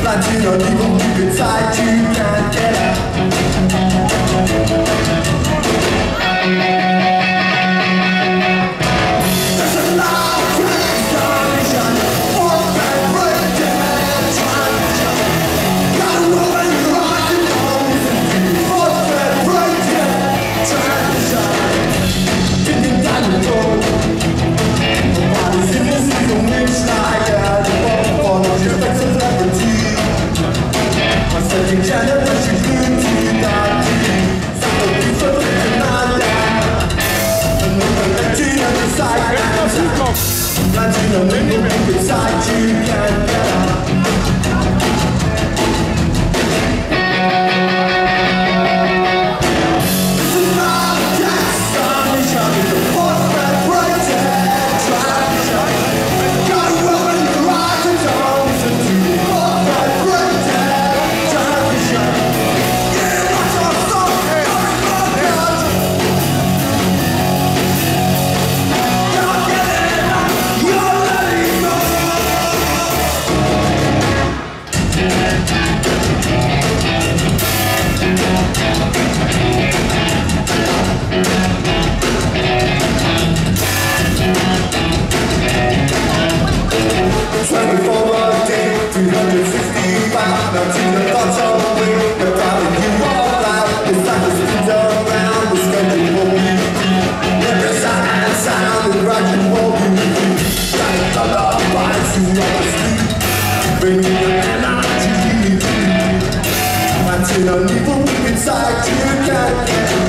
Latino evil deep inside, you can't get out. There's a loud transformation, force-fed breakdown, transition. Gotta roll and rise and bones into force-fed breakdown, transition. Thinking down the road, nobody's in this little mix like that. Just like celebrity, my second generation good to that. So people think I'm that. Another Latino inside, Latino living inside, you can't get out. This is not a destination, it's a force-fed breakdown, transition. Gotta roll and rise and bones into force-fed breakdown, transition. Yeah, watch our song, coming from God. Don't get it out, you're letting go. Twenty-four a day, 365. Now take the thoughts away, the problem you all out. It's like the spins around, the schedule will be. Every sound and sound is rocking will be. Like the lullabies you never sleep, bringing your energy. Latino evil inside, you can't get